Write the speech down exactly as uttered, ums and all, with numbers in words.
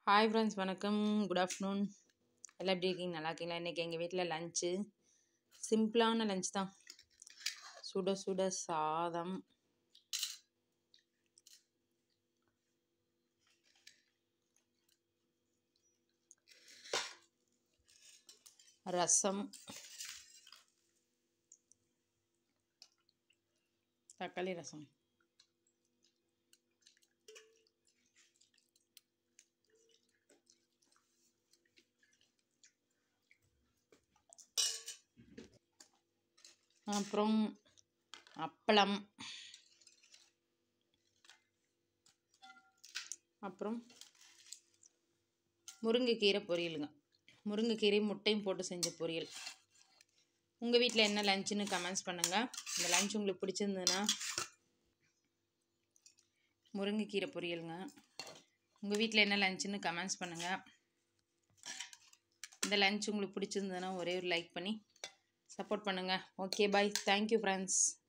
Hi friends, வணக்கம். Good afternoon. எல்லாம் எப்படி இருக்கீங்க? நல்லா இருக்கீங்களா? இன்றைக்கி எங்கள் வீட்டில் லஞ்சு சிம்பிளான லஞ்ச் தான். சுட சுட சாதம், ரசம், தக்காளி ரசம், அப்புறம் அப்பளம், அப்புறம் முருங்கைக்கீரை பொரியலுங்க. முருங்கைக்கீரை முட்டையும் போட்டு செஞ்ச பொரியல். உங்கள் வீட்டில் என்ன லஞ்சுன்னு கமெண்ட்ஸ் பண்ணுங்கள். இந்த லஞ்ச் உங்களுக்கு பிடிச்சிருந்ததுன்னா முருங்கைக்கீரை பொரியலுங்க. உங்கள் வீட்டில் என்ன லஞ்சுன்னு கமெண்ட்ஸ் பண்ணுங்கள். இந்த லஞ்ச் உங்களுக்கு பிடிச்சிருந்ததுன்னா ஒரே ஒரு லைக் பண்ணி சப்போர்ட் பண்ணுங்கள். Okay, bye. Thank you friends.